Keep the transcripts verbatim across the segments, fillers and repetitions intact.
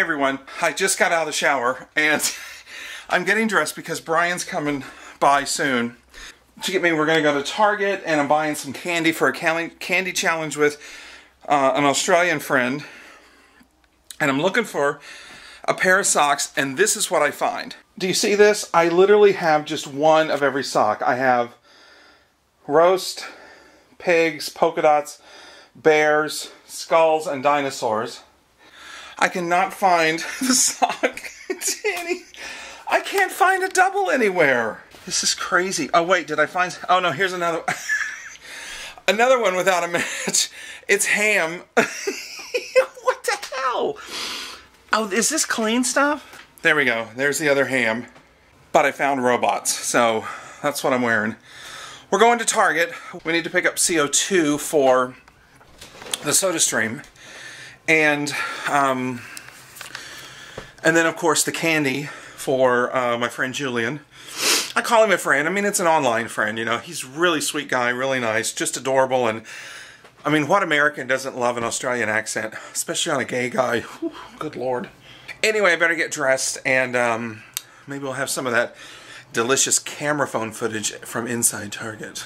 everyone, I just got out of the shower and I'm getting dressed because Brian's coming by soon to get me. We're going to go to Target and I'm buying some candy for a candy challenge with uh, an Australian friend. And I'm looking for a pair of socks, and this is what I find. Do you see this? I literally have just one of every sock. I have roast, pigs, polka dots, bears, skulls, and dinosaurs. I cannot find the sock. Danny, I can't find a double anywhere. This is crazy. Oh wait, did I find... Oh no, here's another... another one without a match. It's ham. What the hell? Oh, is this clean stuff? There we go. There's the other ham. But I found robots, so that's what I'm wearing. We're going to Target. We need to pick up C O two for the soda stream. And, um, and then of course the candy for uh, my friend Julian. I call him a friend. I mean, it's an online friend, you know. He's a really sweet guy, really nice, just adorable. And I mean, what American doesn't love an Australian accent, especially on a gay guy? Whew, good Lord. Anyway, I better get dressed, and um, maybe we'll have some of that delicious camera phone footage from inside Target.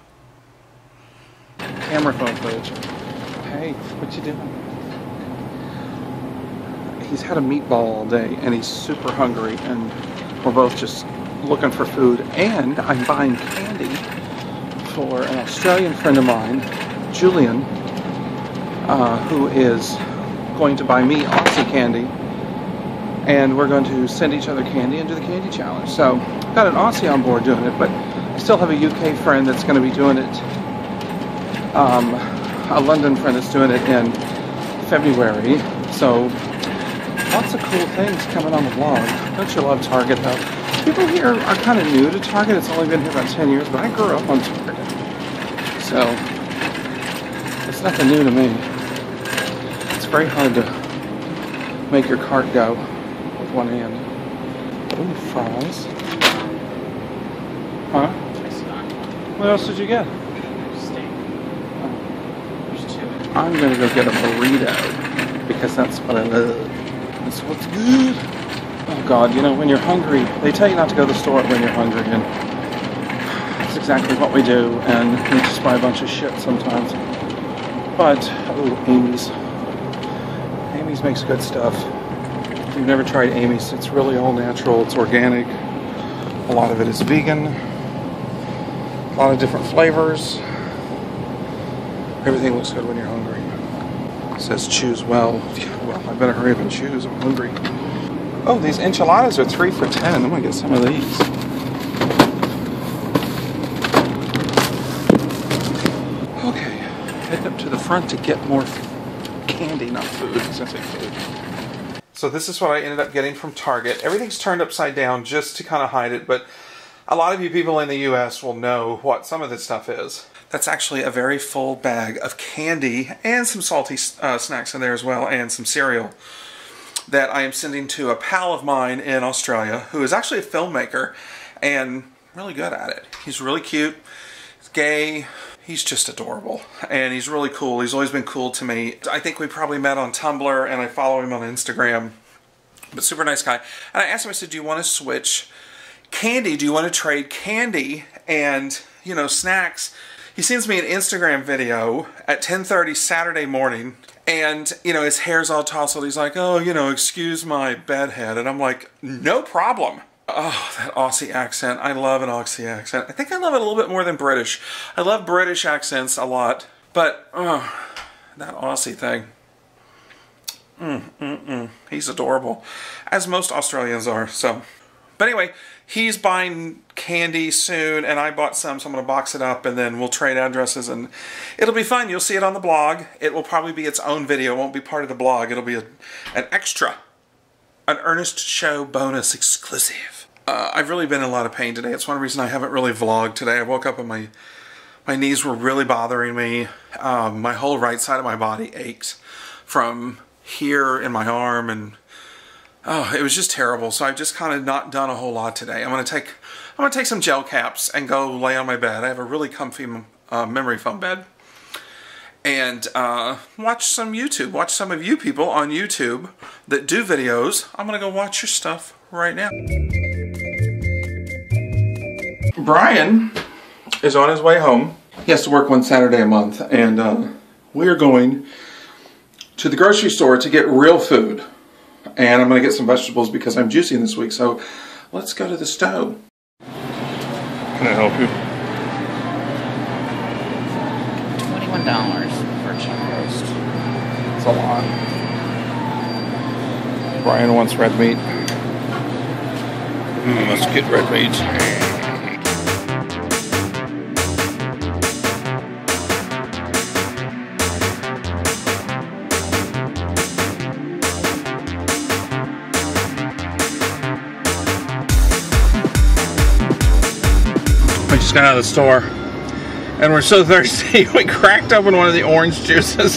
Camera phone footage. Hey, what you doing? He's had a meatball all day, and he's super hungry, and we're both just looking for food. And I'm buying candy for an Australian friend of mine, Julian, uh, who is going to buy me Aussie candy, and we're going to send each other candy and do the candy challenge. So, got an Aussie on board doing it, but I still have a U K friend that's going to be doing it, um, a London friend that's doing it in February. So, lots of cool things coming on the blog. Don't you love Target, though? People here are kind of new to Target. It's only been here about ten years, but I grew up on Target. So, it's nothing new to me. It's very hard to make your cart go with one hand. Ooh, fries. Huh? What else did you get? Steak. Oh. There's two. I'm gonna go get a burrito because that's what I love. That's what's good. Oh God, you know, when you're hungry, they tell you not to go to the store when you're hungry, and that's exactly what we do, and we just buy a bunch of shit sometimes. But, oh, Amy's. Amy's makes good stuff. If you've never tried Amy's, it's really all natural, it's organic. A lot of it is vegan. A lot of different flavors. Everything looks good when you're hungry. It says choose well. Well, I better hurry up and choose, I'm hungry. Oh, these enchiladas are three for ten. I'm gonna get some of these. Okay, head up to the front to get more candy, not food. I was gonna say food. So this is what I ended up getting from Target. Everything's turned upside down just to kind of hide it, but a lot of you people in the U S will know what some of this stuff is. That's actually a very full bag of candy and some salty uh, snacks in there as well, and some cereal that I am sending to a pal of mine in Australia who is actually a filmmaker and really good at it. He's really cute, he's gay, he's just adorable, and he's really cool. He's always been cool to me. I think we probably met on Tumblr, and I follow him on Instagram, but super nice guy. And I asked him, I said, do you want to switch candy? Do you want to trade candy and, you know, snacks? He sends me an Instagram video at ten thirty Saturday morning, and, you know, his hair's all tousled. He's like, oh, you know, excuse my bedhead. And I'm like, no problem. Oh, that Aussie accent. I love an Aussie accent. I think I love it a little bit more than British. I love British accents a lot, but, oh, that Aussie thing. Mm, mm, mm. He's adorable, as most Australians are, so. But anyway, he's buying candy soon, and I bought some, so I'm going to box it up, and then we'll trade addresses, and it'll be fun. You'll see it on the blog. It will probably be its own video. It won't be part of the blog. It'll be a, an extra, an Ernest Show bonus exclusive. Uh, I've really been in a lot of pain today. It's one reason I haven't really vlogged today. I woke up and my, my knees were really bothering me. Um, my whole right side of my body ached from here in my arm, and oh, it was just terrible. So I've just kind of not done a whole lot today. I'm gonna take, I'm gonna take some gel caps and go lay on my bed. I have a really comfy uh, memory foam bed, and uh, watch some YouTube. Watch some of you people on YouTube that do videos. I'm gonna go watch your stuff right now. Brian is on his way home. He has to work one Saturday a month, and uh, we're going to the grocery store to get real food. And I'm going to get some vegetables because I'm juicing this week, so let's go to the stove. Can I help you? twenty-one dollars for a chuck roast. It's a lot. Brian wants red meat. Mm, let's get red meat. We just got out of the store and we're so thirsty we cracked open one of the orange juices.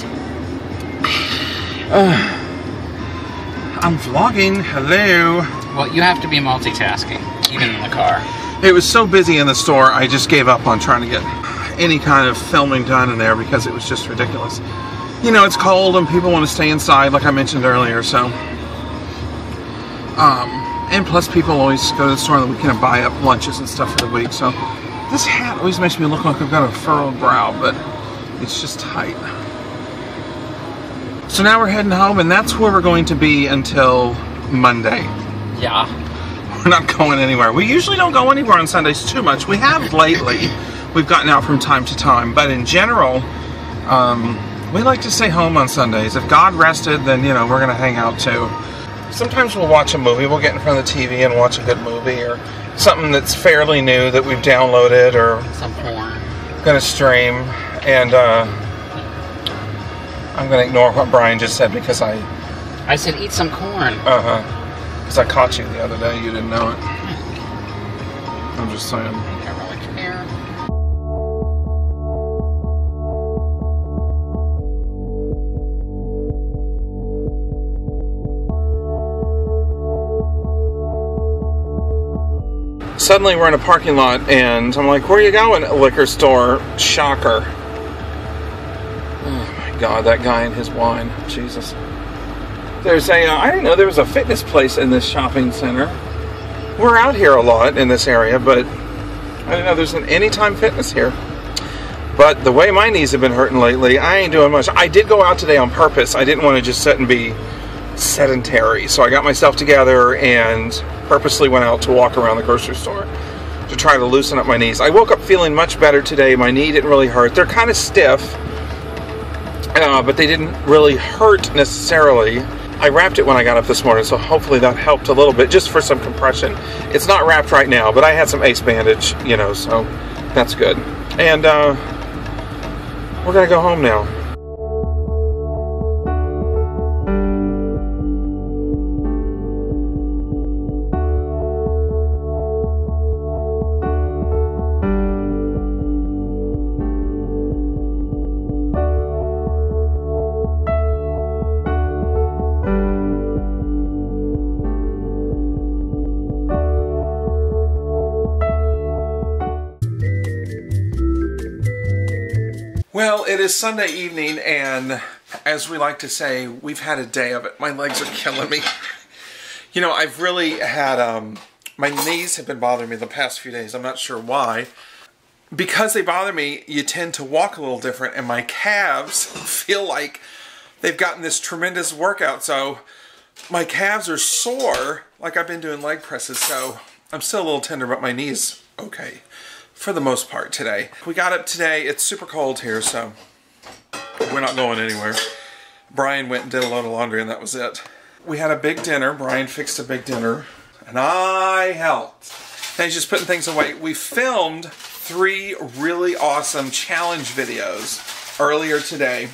Uh, I'm vlogging, hello. Well, you have to be multitasking, even in the car. It was so busy in the store, I just gave up on trying to get any kind of filming done in there because it was just ridiculous. You know, it's cold and people want to stay inside like I mentioned earlier, so. Um, and plus people always go to the store on the weekend and buy up lunches and stuff for the week, so. This hat always makes me look like I've got a furrowed brow, but it's just tight. So now we're heading home, and that's where we're going to be until Monday. Yeah. We're not going anywhere. We usually don't go anywhere on Sundays too much. We have lately. We've gotten out from time to time, but in general, um, we like to stay home on Sundays. If God rested, then, you know, we're going to hang out too. Sometimes we'll watch a movie. We'll get in front of the T V and watch a good movie, or something that's fairly new that we've downloaded or some porn. Gonna stream, and uh, I'm gonna ignore what Brian just said because I I said eat some corn. Uh huh. Because I caught you the other day. You didn't know it. I'm just saying. I don't really care. Suddenly we're in a parking lot and I'm like, where are you going? A liquor store. Shocker. Oh my God, that guy and his wine. Jesus. There's a, uh, I didn't know there was a fitness place in this shopping center. We're out here a lot in this area, but I didn't know there's an Anytime Fitness here. But the way my knees have been hurting lately, I ain't doing much. I did go out today on purpose. I didn't want to just sit and be sedentary. So I got myself together and purposely went out to walk around the grocery store to try to loosen up my knees. I woke up feeling much better today. My knee didn't really hurt. They're kind of stiff, uh, but they didn't really hurt necessarily. I wrapped it when I got up this morning, so hopefully that helped a little bit, just for some compression. It's not wrapped right now, but I had some ace bandage, you know, so that's good. And uh, we're gonna go home now. Well, it is Sunday evening, and as we like to say, we've had a day of it. My legs are killing me. You know, I've really had, um, my knees have been bothering me the past few days. I'm not sure why. Because they bother me, you tend to walk a little different, and my calves feel like they've gotten this tremendous workout. So my calves are sore, like I've been doing leg presses, so I'm still a little tender, but my knees, okay. For the most part today. We got up today, it's super cold here, so we're not going anywhere. Brian went and did a load of laundry and that was it. We had a big dinner, Brian fixed a big dinner, and I helped. And he's just putting things away. We filmed three really awesome challenge videos earlier today,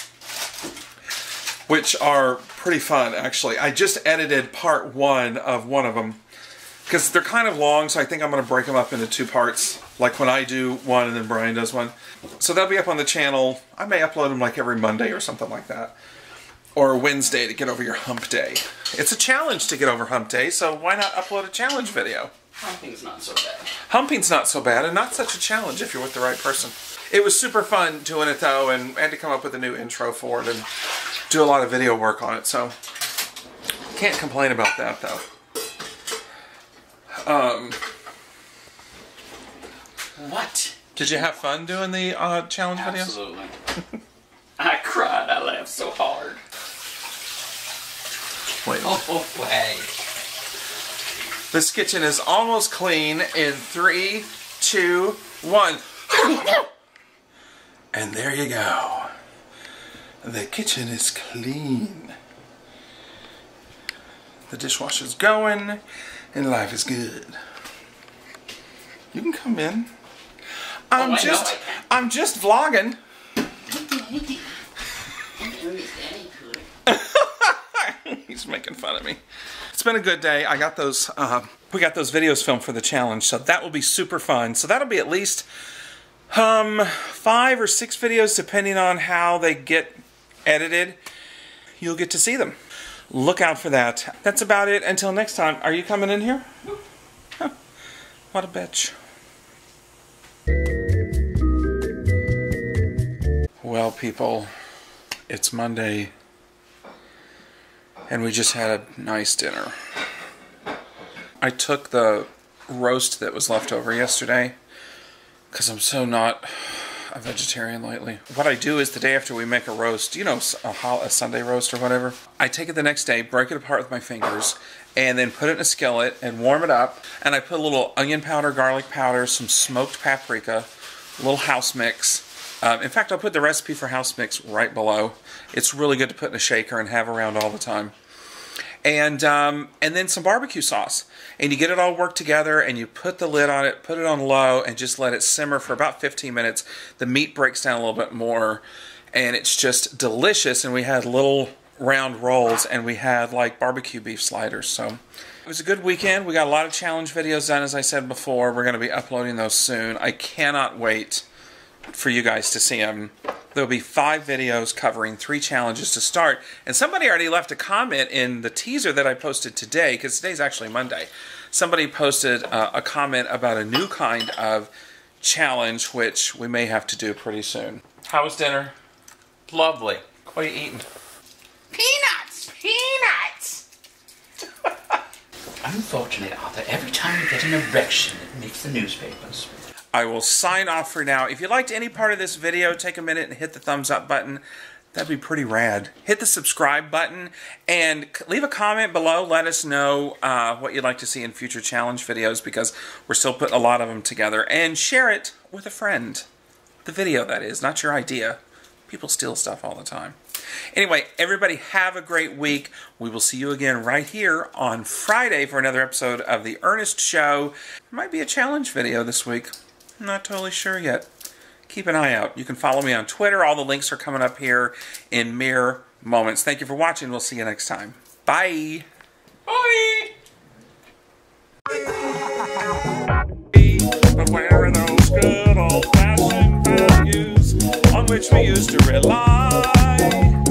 which are pretty fun actually. I just edited part one of one of them, because they're kind of long, so I think I'm going to break them up into two parts. Like when I do one and then Brian does one. So they'll be up on the channel. I may upload them like every Monday or something like that. Or Wednesday to get over your hump day. It's a challenge to get over hump day, so why not upload a challenge video? Humping's not so bad. Humping's not so bad, and not such a challenge if you're with the right person. It was super fun doing it though, and I had to come up with a new intro for it and do a lot of video work on it, so can't complain about that though. Um, what? Did you have fun doing the uh, challenge videos? Absolutely. I cried. I laughed so hard. Wait. Oh, way. This kitchen is almost clean in three, two, one. And there you go. The kitchen is clean. The dishwasher's going, and life is good. You can come in. I'm oh, just, I'm just vlogging. He's making fun of me. It's been a good day. I got those, uh, we got those videos filmed for the challenge, so that will be super fun. So that'll be at least um, five or six videos, depending on how they get edited. You'll get to see them. Look out for that. That's about it. Until next time. Are you coming in here? Huh. What a bitch. Well, people, it's Monday, and we just had a nice dinner. I took the roast that was left over yesterday, because I'm so not a vegetarian lately. What I do is the day after we make a roast, you know, a, a Sunday roast or whatever, I take it the next day, break it apart with my fingers, and then put it in a skillet and warm it up, and I put a little onion powder, garlic powder, some smoked paprika, a little house mix. Um, in fact, I'll put the recipe for house mix right below. It's really good to put in a shaker and have around all the time. And um, and then some barbecue sauce. And you get it all worked together, and you put the lid on it, put it on low, and just let it simmer for about fifteen minutes. The meat breaks down a little bit more, and it's just delicious. And we had little round rolls, and we had like barbecue beef sliders. So it was a good weekend. We got a lot of challenge videos done, as I said before. We're going to be uploading those soon. I cannot wait for you guys to see them. There'll be five videos covering three challenges to start. And somebody already left a comment in the teaser that I posted today, because today's actually Monday. Somebody posted uh, a comment about a new kind of challenge, which we may have to do pretty soon. How was dinner? Lovely. What are you eating? Peanuts! Peanuts! Unfortunately, Arthur, every time you get an erection, it makes the newspapers. I will sign off for now. If you liked any part of this video, take a minute and hit the thumbs up button. That'd be pretty rad. Hit the subscribe button and leave a comment below. Let us know uh, what you'd like to see in future challenge videos, because we're still putting a lot of them together. And share it with a friend. The video, that is, not your idea. People steal stuff all the time. Anyway, everybody have a great week. We will see you again right here on Friday for another episode of The Ernest Show. There might be a challenge video this week. I'm not totally sure yet. Keep an eye out. You can follow me on Twitter. All the links are coming up here in mere moments. Thank you for watching. We'll see you next time. Bye. Bye. But where are those good old-fashioned values on which we used to rely?